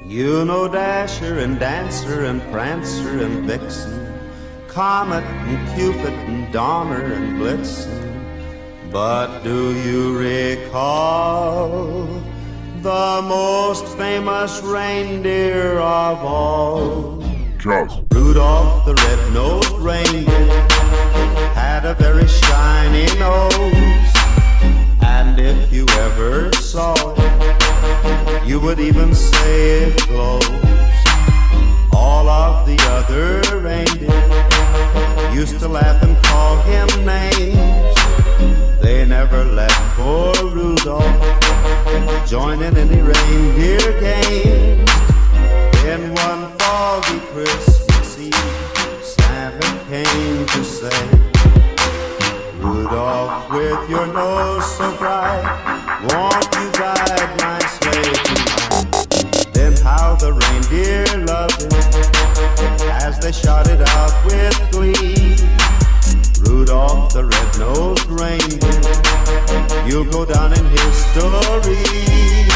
You know Dasher and Dancer and Prancer and Vixen, Comet and Cupid and Donner and Blitzen. But do you recall the most famous reindeer of all? Charles. Rudolph the red-nosed reindeer had a very shiny nose, and if you ever saw it, you would even say it glows. All of the other reindeer used to laugh and call him names. They never let poor Rudolph join in any reindeer games. Then one foggy Christmas Eve, Santa came to say, Rudolph, with your nose so bright, won't you guide my sleigh tonight? Then how the reindeer loved him as they shouted out with glee, Rudolph the red-nosed reindeer, you'll go down in history.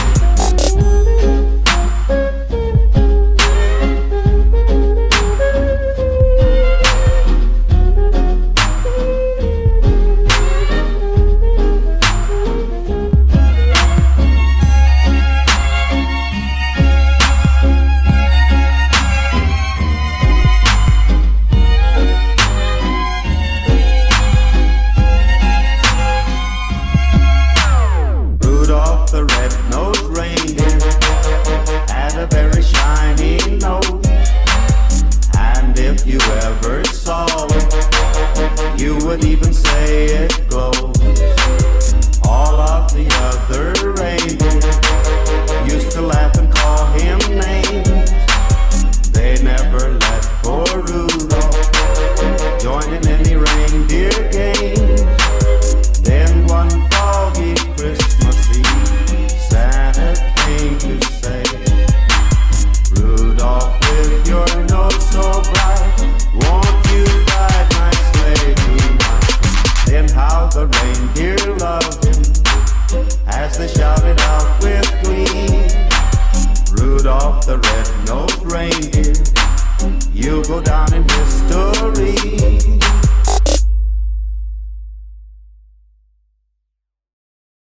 The red-nosed reindeer had a very shiny nose, and if you ever saw it, you would even say it glows. All of the other reindeer used to laugh and call him names. They never let poor Rudolph join in any reindeer games. Then one foggy Christmas Eve, Santa came to say, Rudolph, with your nose so bright, won't you guide my sleigh tonight? Then how the reindeer loved him as they shouted out with glee, Rudolph the red-nosed reindeer, you'll go down in history.